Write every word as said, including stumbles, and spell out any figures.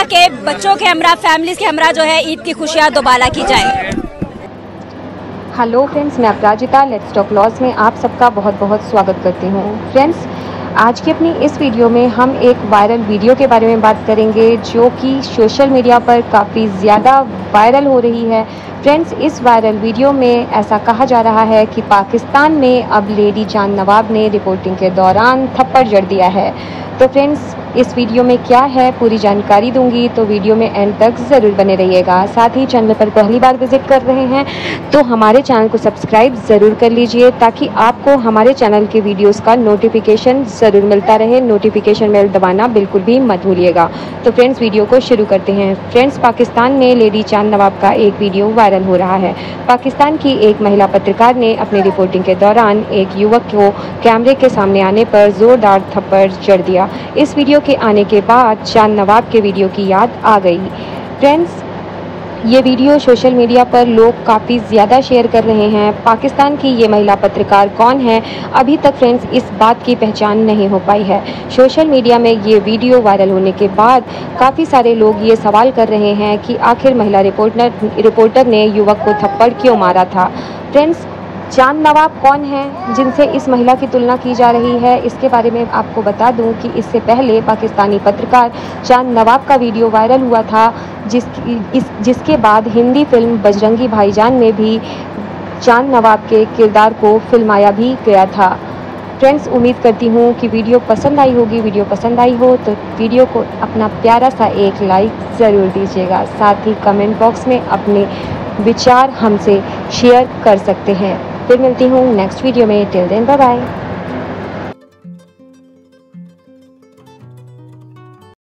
के बच्चों के हमरा, फैमिलीज के हमरा जो है ईद की खुशियाँ दोबारा की जाए। हेलो फ्रेंड्स, मैं अपराजिता लेट्स टॉक लॉज में आप सबका बहुत बहुत स्वागत करती हूँ। फ्रेंड्स, आज की अपनी इस वीडियो में हम एक वायरल वीडियो के बारे में बात करेंगे जो कि सोशल मीडिया पर काफ़ी ज़्यादा वायरल हो रही है। फ्रेंड्स, इस वायरल वीडियो में ऐसा कहा जा रहा है कि पाकिस्तान में अब लेडी जान नवाब ने रिपोर्टिंग के दौरान थप्पड़ जड़ दिया है। तो फ्रेंड्स, इस वीडियो में क्या है पूरी जानकारी दूंगी, तो वीडियो में एंड तक ज़रूर बने रहिएगा। साथ ही चैनल पर पहली बार विजिट कर रहे हैं तो हमारे चैनल को सब्सक्राइब ज़रूर कर लीजिए ताकि आपको हमारे चैनल के वीडियोस का नोटिफिकेशन ज़रूर मिलता रहे। नोटिफिकेशन बेल दबाना बिल्कुल भी मत भूलिएगा। तो फ्रेंड्स, वीडियो को शुरू करते हैं। फ्रेंड्स, पाकिस्तान में लेडी जान नवाब का एक वीडियो वायरल हो रहा है। पाकिस्तान की एक महिला पत्रकार ने अपनी रिपोर्टिंग के दौरान एक युवक को कैमरे के सामने आने पर ज़ोरदार थप्पड़ जड़ दिया। इस वीडियो के आने के बाद जान नवाब के वीडियो की याद आ गई। फ्रेंड्स, ये वीडियो सोशल मीडिया पर लोग काफ़ी ज़्यादा शेयर कर रहे हैं। पाकिस्तान की ये महिला पत्रकार कौन है, अभी तक फ्रेंड्स इस बात की पहचान नहीं हो पाई है। सोशल मीडिया में ये वीडियो वायरल होने के बाद काफ़ी सारे लोग ये सवाल कर रहे हैं कि आखिर महिला रिपोर्टर रिपोर्टर ने युवक को थप्पड़ क्यों मारा था। फ्रेंड्स, जान नवाब कौन है जिनसे इस महिला की तुलना की जा रही है, इसके बारे में आपको बता दूं कि इससे पहले पाकिस्तानी पत्रकार जान नवाब का वीडियो वायरल हुआ था, जिस इस जिसके बाद हिंदी फिल्म बजरंगी भाईजान में भी जान नवाब के किरदार को फिल्माया भी गया था। फ्रेंड्स, उम्मीद करती हूँ कि वीडियो पसंद आई होगी। वीडियो पसंद आई हो तो वीडियो को अपना प्यारा सा एक लाइक ज़रूर दीजिएगा। साथ ही कमेंट बॉक्स में अपने विचार हमसे शेयर कर सकते हैं। फिर मिलती हूँ नेक्स्ट वीडियो में। Till then bye bye.